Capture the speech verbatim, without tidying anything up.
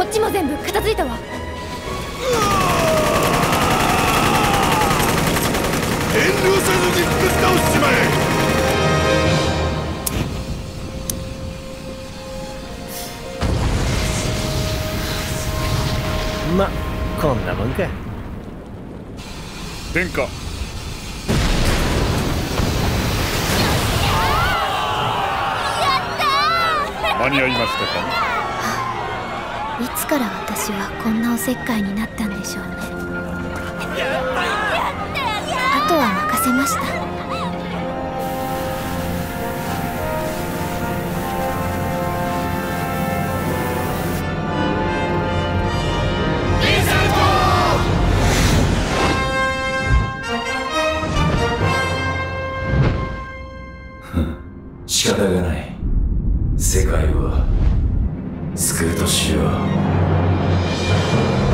っちも全部片付いたわ。 遠慮せずにぶっ倒しちまえ。 ま、こんなもんか。 殿下、間に合いましたか。 いつから私はこんなおせっかいになったんでしょうね。あとは任せました。 仕方がない。世界を救うとしよう。